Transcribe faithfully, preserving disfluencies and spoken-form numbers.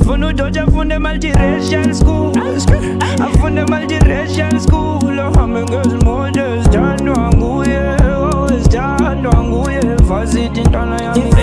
Afuna uDoja afunde multiracial school. Afunde multiracial school. Ahambe ngezimoto ezithandwa nguye, ezithandwa nguye. Varsity intwana yami.